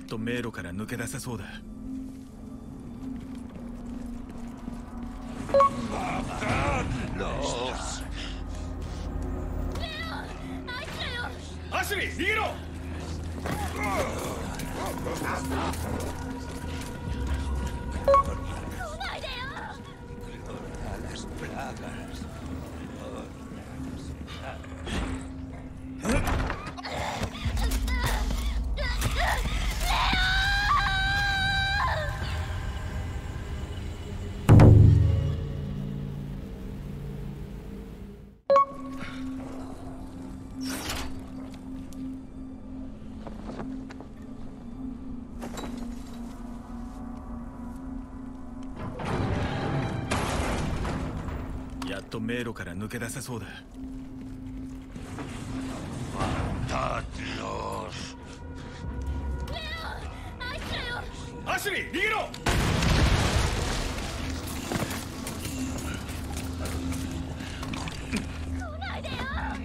と迷路から抜け出せそうだ。アシュリー、逃げろ！ 来ないでよ！ やっと迷路から抜け出せそうだ。アシュリー、逃げろ！ 来ないでよ！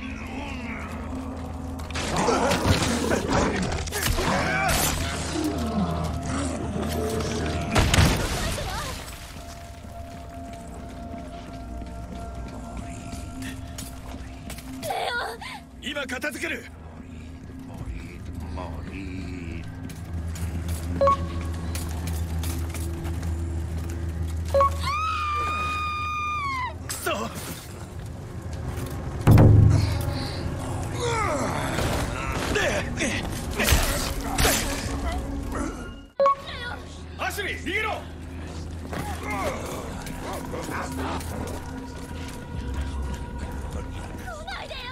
今片付ける。くそ！アシュリー、逃げろ！ 来ないでよ！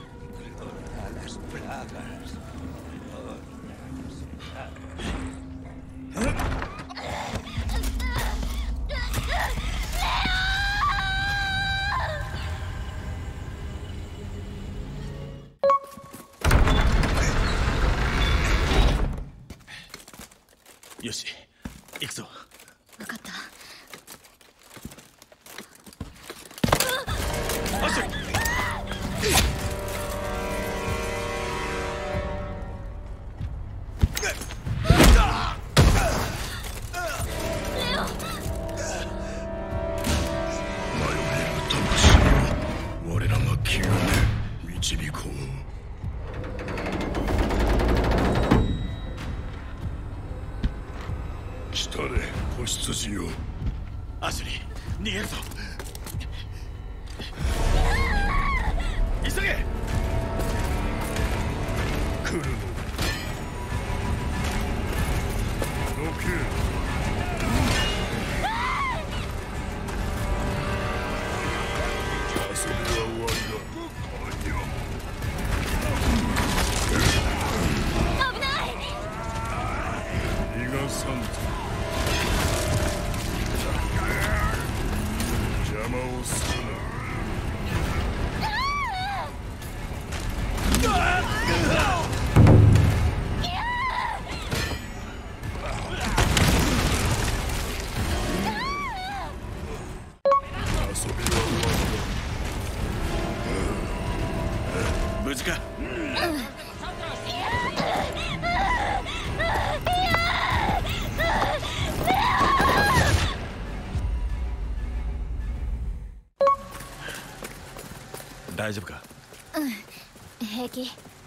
よし、行くぞ。 分かった。 アシュリー！我らが清め導こう。来たれ、子羊よ。アシュリー、逃げるぞ。急げ！来るの。どけ。遊びは終わりだ。 危ない！ 逃がさんと。邪魔をするな。無事か？大丈夫か？ 平気。